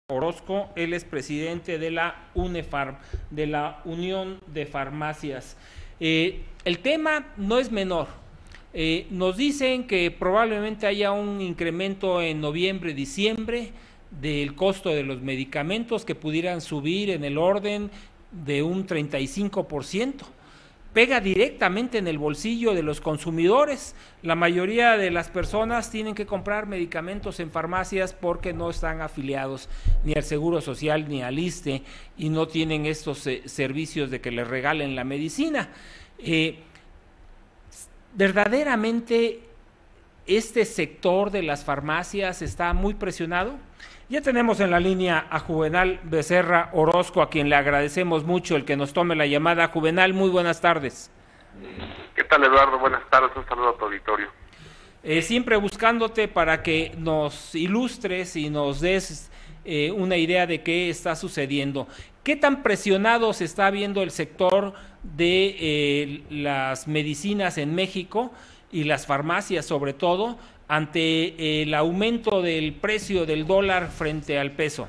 Orozco. Él es presidente de la UNEFARM, de la Unión de Farmacias. El tema no es menor. Nos dicen que probablemente haya un incremento en noviembre, diciembre del costo de los medicamentos que pudieran subir en el orden de un 35%. Pega directamente en el bolsillo de los consumidores. La mayoría de las personas tienen que comprar medicamentos en farmacias porque no están afiliados ni al Seguro Social ni al ISSSTE y no tienen estos servicios de que les regalen la medicina. Verdaderamente este sector de las farmacias está muy presionado. Ya tenemos en la línea a Juvenal Becerra Orozco, a quien le agradecemos mucho el que nos tome la llamada. Juvenal, muy buenas tardes. ¿Qué tal, Eduardo? Buenas tardes, un saludo a tu auditorio. Siempre buscándote para que nos ilustres y nos des una idea de qué está sucediendo. ¿Qué tan presionado se está viendo el sector de las medicinas en México y las farmacias sobre todo ante el aumento del precio del dólar frente al peso?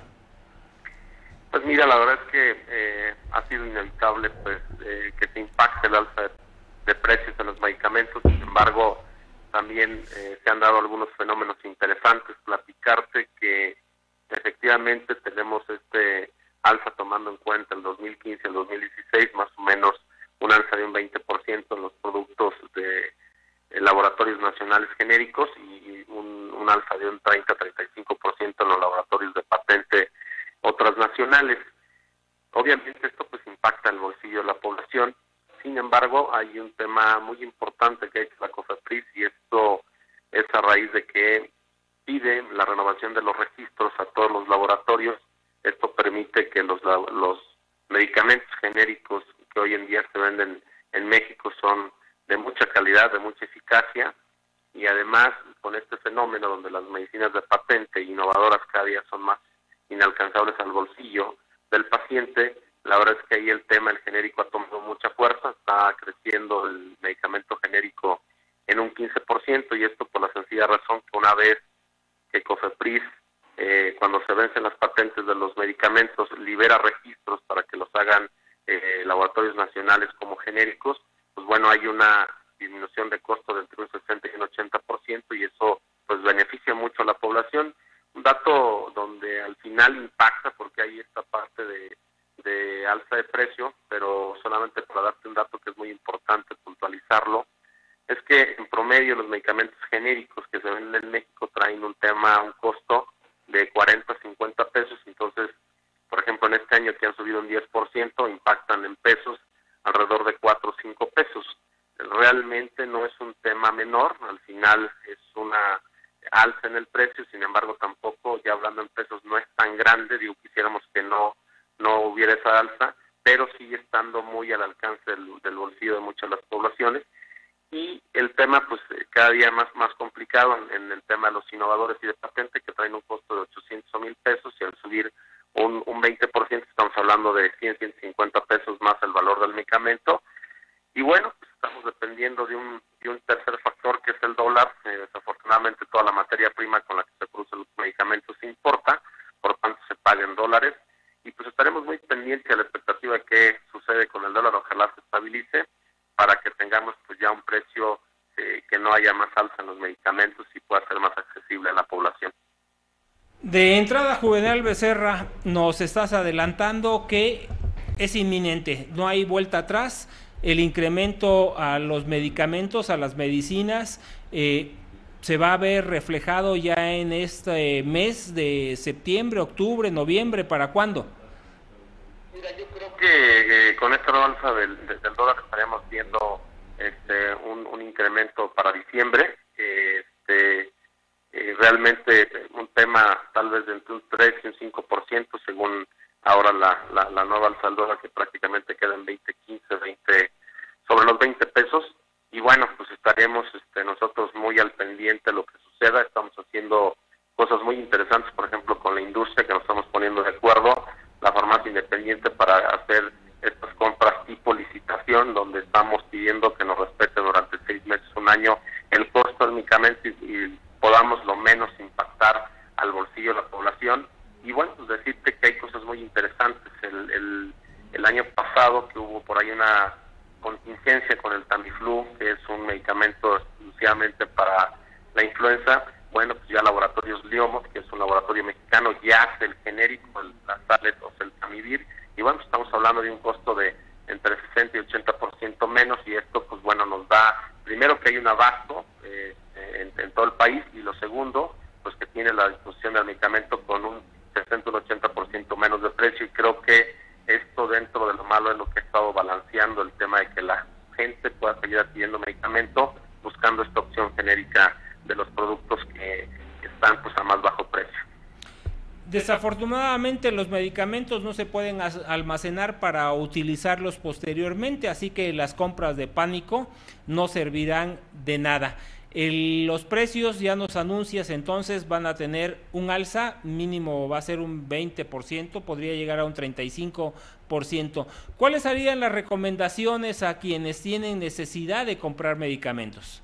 Pues mira, la verdad es que ha sido inevitable que se impacte el alza de precios de los medicamentos. Sin embargo, también se han dado algunos fenómenos interesantes. Platicarte que efectivamente tenemos alza tomando en cuenta el 2015 y el 2016, más o menos un alza de un 20% en los productos de laboratorios nacionales genéricos y un alza de un 30-35% en los laboratorios de patente otras nacionales. Obviamente esto pues impacta el bolsillo de la población. Sin embargo, hay un tema muy importante que ha hecho la COFEPRIS y esto es a raíz de que pide la renovación de los registros a todos los laboratorios. Esto permite que los medicamentos genéricos que hoy en día se venden en México son de mucha calidad, de mucha eficacia, y además con este fenómeno donde las medicinas de patente innovadoras cada día son más inalcanzables al bolsillo del paciente, la verdad es que ahí el genérico ha tomado mucha fuerza, está creciendo el medicamento genérico en un 15%, y esto por la sencilla razón que una vez que COFEPRIS, cuando se vencen las patentes de los medicamentos, libera registros para que los hagan laboratorios nacionales como genéricos, pues bueno, hay una disminución de costo de entre un 60 y un 80%, y eso pues beneficia mucho a la población. Un dato donde al final impacta, porque hay esta parte de alza de precio, pero solamente para darte un dato que es muy importante puntualizarlo, es que en promedio los medicamentos genéricos que se venden en México traen un costo de 40 a 50 pesos. Entonces, por ejemplo, en este año que han subido un 10%, impactan en pesos alrededor de 4 o 5 pesos. Realmente no es un tema menor, al final es una alza en el precio, sin embargo tampoco, ya hablando en pesos, no es tan grande. Quisiéramos que no hubiera esa alza, pero sigue estando muy al alcance del bolsillo de muchas de las poblaciones. Y el tema pues cada día más complicado en el tema de los innovadores y de patente, que traen un costo de 800 o 1,000 pesos, y al subir un 20% estamos hablando de 150 pesos más el valor del medicamento. Y bueno, pues estamos dependiendo de un tercer factor, que es el dólar. Desafortunadamente toda la materia prima con la que se producen los medicamentos se importa, por tanto se paga en dólares, y pues estaremos muy pendientes a la expectativa de qué sucede con el dólar. Ojalá se estabilice para que tengamos pues ya un precio que no haya más alza en los medicamentos y pueda ser más accesible a la población. De entrada, Juvenal Becerra, nos estás adelantando que es inminente, no hay vuelta atrás. El incremento a los medicamentos, a las medicinas, se va a ver reflejado ya en este mes de septiembre, octubre, noviembre. ¿Para cuándo? Mira, yo creo que con esta nueva alza del dólar estaríamos viendo un incremento para diciembre. Realmente un tema tal vez de entre un 3 y un 5%, según ahora la nueva alza del dólar, que prácticamente queda en 20, sobre los 20 pesos. Y bueno, pues estaremos nosotros muy al pendiente de lo que suceda. Estamos haciendo cosas muy interesantes, por ejemplo, con la industria, que nos estamos poniendo de acuerdo, la farmacia independiente, para hacer estas compras tipo licitación, donde estamos pidiendo que nos respeten durante 6 meses, un año, el costo del medicamento, y podamos lo menos impactar al bolsillo de la población. Y bueno, pues decir pasado, que hubo por ahí una contingencia con el Tamiflu, que es un medicamento exclusivamente para la influenza. Bueno, pues ya Laboratorios Liomos, que es un laboratorio mexicano, ya hace el genérico, la Salet o el Tamivir, y bueno, estamos hablando de un costo de entre 60 y 80% menos, y esto pues bueno nos da, primero que hay un abasto en todo el país, y lo segundo, pues que tiene la disposición del medicamento con un 60 o un 80% menos de precio, y creo que esto dentro de lo malo es lo que ha estado balanceando el tema de que la gente pueda seguir adquiriendo medicamento buscando esta opción genérica de los productos que están pues a más bajo precio. Desafortunadamente los medicamentos no se pueden almacenar para utilizarlos posteriormente, así que las compras de pánico no servirán de nada. Los precios, ya nos anuncias, entonces van a tener un alza, mínimo va a ser un 20%, podría llegar a un 35%. ¿Cuáles serían las recomendaciones a quienes tienen necesidad de comprar medicamentos?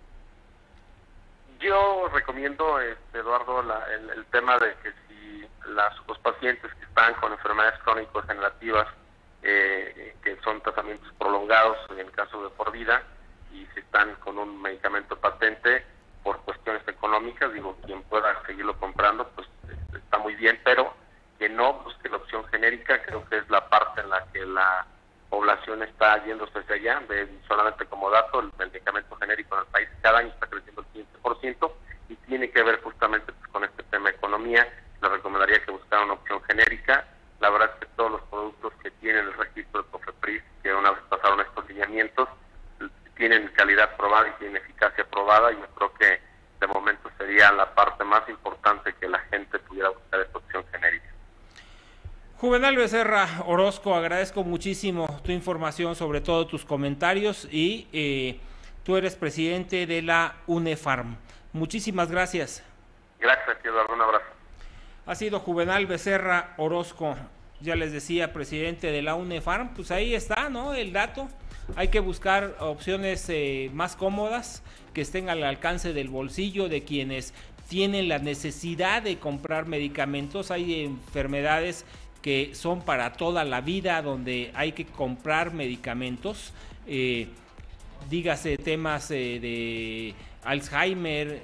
Yo recomiendo, Eduardo, el tema de que si los pacientes que están con enfermedades crónico-degenerativas, que son tratamientos prolongados, en el caso de por vida, y si están con un medicamento patente por cuestiones económicas, digo, quien pueda seguirlo comprando, pues está muy bien, pero que no busque la opción genérica. Creo que es la parte en la que la población está yéndose hacia allá. Solamente como dato, el medicamento genérico en el país cada año está creciendo el 15%, y tiene que ver justamente pues, con este tema de economía. Le recomendaría que buscaran una opción genérica. La verdad es que todos los productos que tienen el registro de COFEPRIS, que una vez pasaron estos lineamientos, tienen calidad probada y tienen eficacia probada, y yo creo que de momento sería la parte más importante, que la gente pudiera buscar esta opción genérica. Juvenal Becerra Orozco, agradezco muchísimo tu información, sobre todo tus comentarios, y tú eres presidente de la UNEFARM. Muchísimas gracias. Gracias, Eduardo, un abrazo. Ha sido Juvenal Becerra Orozco, ya les decía, presidente de la UNEFARM. Pues ahí está, ¿no?, el dato. Hay que buscar opciones más cómodas, que estén al alcance del bolsillo de quienes tienen la necesidad de comprar medicamentos. Hay enfermedades que son para toda la vida, donde hay que comprar medicamentos, dígase temas de Alzheimer,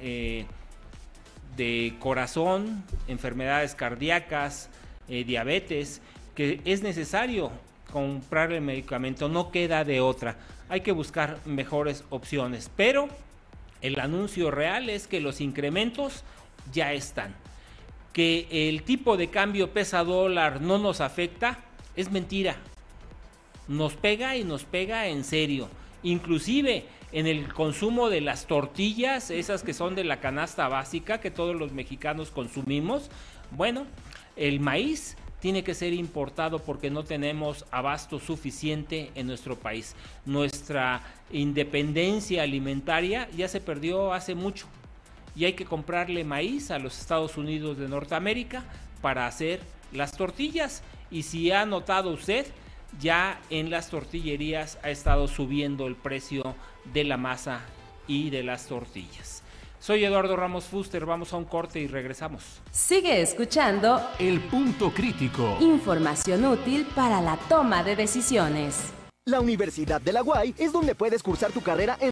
de corazón, enfermedades cardíacas, diabetes, que es necesario comprar el medicamento, no queda de otra. Hay que buscar mejores opciones, pero el anuncio real es que los incrementos ya están. Que el tipo de cambio peso-dólar no nos afecta es mentira. Nos pega, y nos pega en serio. Inclusive en el consumo de las tortillas, esas que son de la canasta básica que todos los mexicanos consumimos. Bueno, el maíz tiene que ser importado porque no tenemos abasto suficiente en nuestro país. Nuestra independencia alimentaria ya se perdió hace mucho, y hay que comprarle maíz a los Estados Unidos de Norteamérica para hacer las tortillas. Y si ha notado usted, ya en las tortillerías ha estado subiendo el precio de la masa y de las tortillas. Soy Eduardo Ramos Fuster, vamos a un corte y regresamos. Sigue escuchando El Punto Crítico. Información útil para la toma de decisiones. La Universidad de la UAY es donde puedes cursar tu carrera en